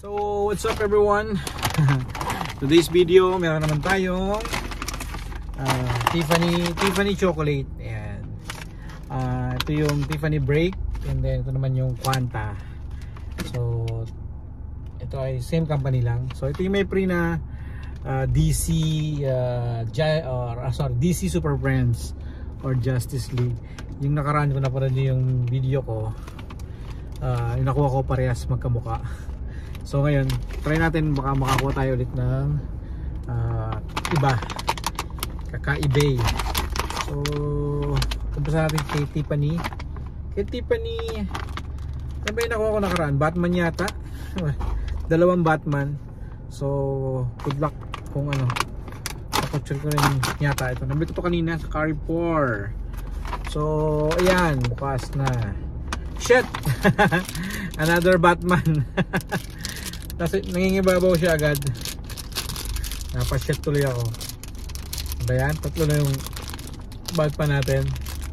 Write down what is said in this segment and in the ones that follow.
So what's up everyone? Today's video meron naman tayong Tiffany chocolate. Ayan. Ito yung Tiffany break, and then ito naman yung Quanta. So ito ay same company lang. So ito yung may free na DC DC Super Friends or Justice League. Yung nakaraan ko na parang yung video ko, yung nakuha ko parehas magkamuka. So ngayon, try natin baka makakuha tayo ulit ng iba, kakaibay. So umpisa natin kay Tiffany. Kay Tiffany, ano ba yung nakuha ko nakaraan? Batman yata. Dalawang Batman. So good luck kung ano. Napag-check ko rin yata ito. Nabili ko ito kanina sa Carrefour. So ayan, bukas na. Shit! Another Batman. Kasi nangingibabaw siya agad. Napashit tuloy ako. Ba yan? Tatlo na yung Batman natin.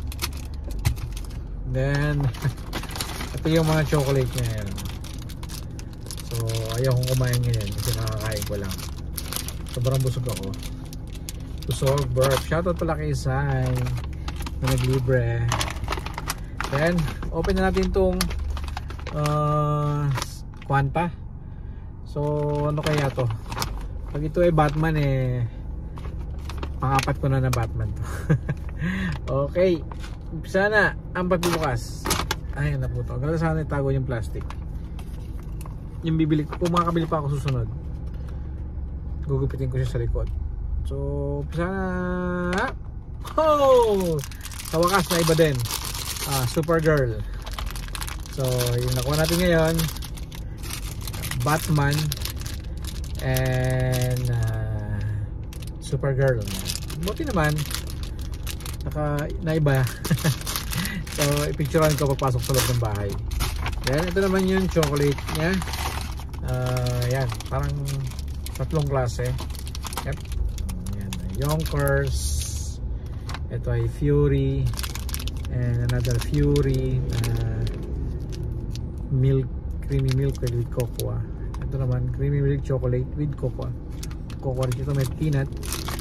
Then ito yung mga chocolate niya yan. So ayaw kong kumain ngayon kasi nakakain ko lang. Sobrang busog ako. Busog, burp. Shoutout pala kay Sai na naglibre. Then open na natin itong Quanta. So ano kaya to? Pag ito ay Batman pangapat ko na Batman to. Okay, umpisa na ang pagbubukas. Ay na po to. Ganda sana itago yung plastic. Yung bibili, kung makakabili pa ako susunod, gugupitin ko siya sa likod. So umpisa na. Oh! Sa wakas na iba din. Supergirl. So yung nakuha natin ngayon, Batman and Supergirl. Buti naman naiba. So ipicturean ko pagpasok sa loob ng bahay. Then ito naman yung chocolate niya. Yan, parang tatlong klase. Yep. Yan, Yonkers. Ito ay Fury and another Fury, milk, creamy milk with cocoa. Ito naman creamy milk chocolate with cocoa. Cocoa rin ito, may peanut.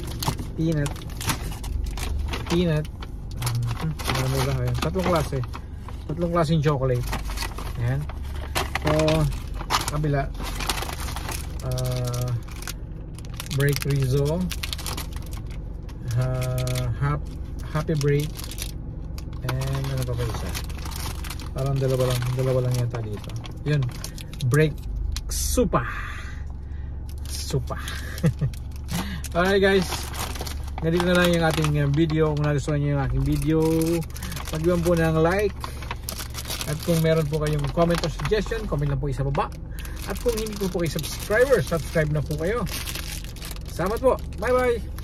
Tatlong klaseng chocolate. Ayan. So kabila, break Rizzo, happy break, and ano pa ba isa? Parang dalawa lang yata dito. Yun, break supa. Alright guys, ganito na lang yung ating video. Kung nagustuhan nyo yung aking video, pag-iwan po ng like. At kung meron po kayong comment or suggestion, comment lang po isa baba. At kung hindi po kayo subscriber, subscribe na po kayo. Salamat po, bye bye.